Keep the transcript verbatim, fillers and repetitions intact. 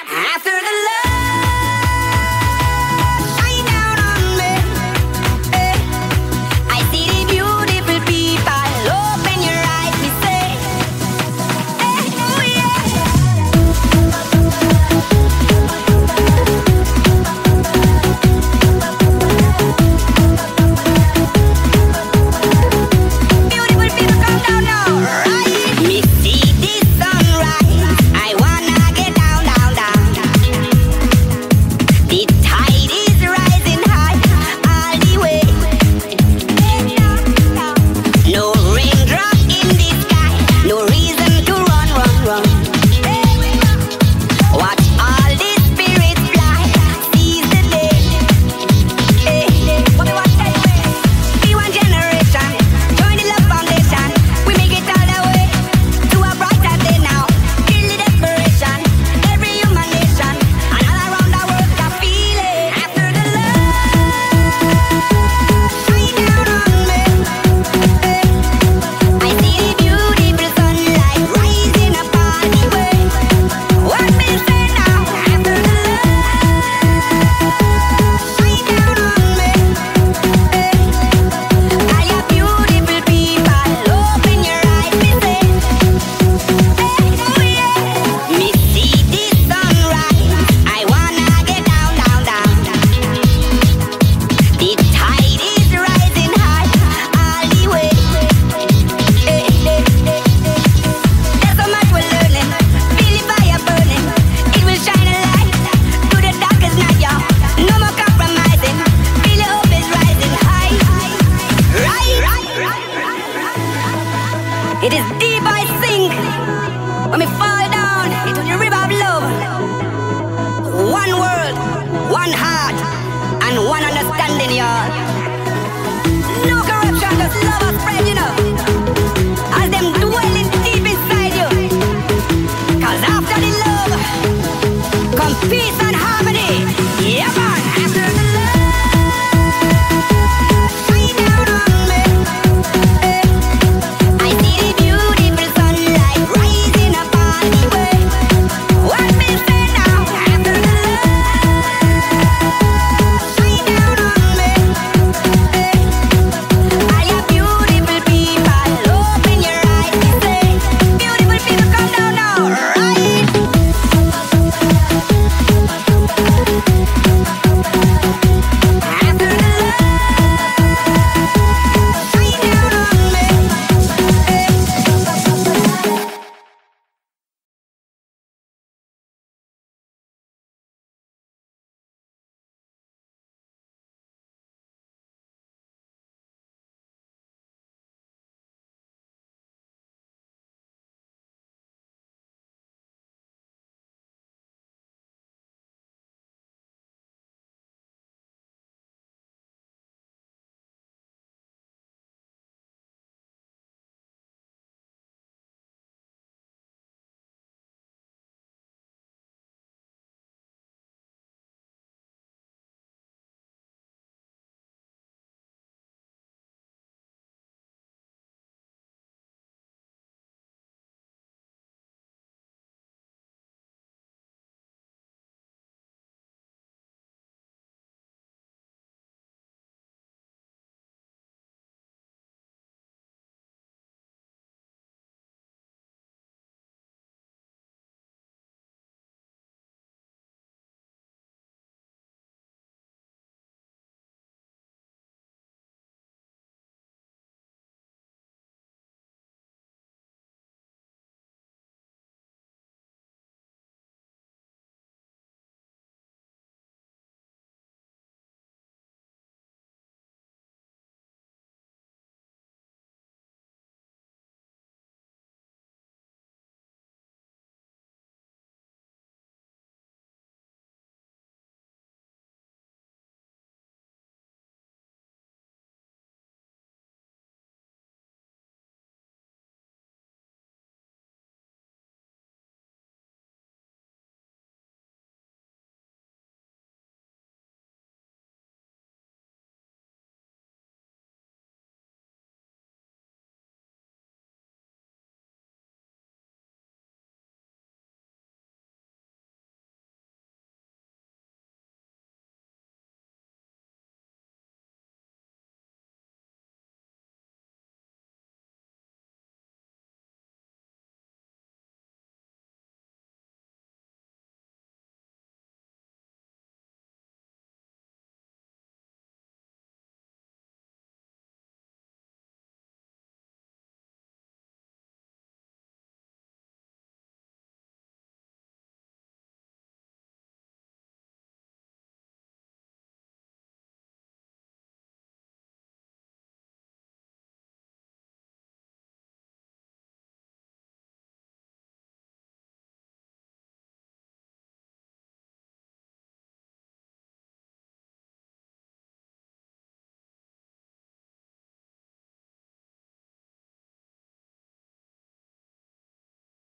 After the love shine down on me, eh, I see the beautiful people. Open your eyes, me say, eh, oh yeah. Beautiful people, come down now, right? Me see this sunrise, I wanna get down, down, down. The tide is rising high all the way. No raindrop in the sky, no reason to run, run, run. Watch all the spirits fly, seize the day. What we want to be one generation, join the love foundation. We make it all the way to a brighter day now. Feel the desperation, every human nation, and all around the world can feel it. After the love shine down on me, eh, I see the beautiful sunlight rising up all the way. What me say now? After the love shine down on me, eh, all you beautiful people, open your eyes, me say, eh, oh yeah. Me see this sunrise, I wanna get down, down, down. The tide is rising high all the way. There's so much we're learning, feel the fire burning. It will shine a light to the darkest night, y'all. No more compromising, feel the hope is rising high. Right, it is deep I sink when we fall down into the river of love. One world, one heart, and one understanding, y'all. No corruption, just love us spread, you know. As them dwelling deep inside you. Cause after the love, come peace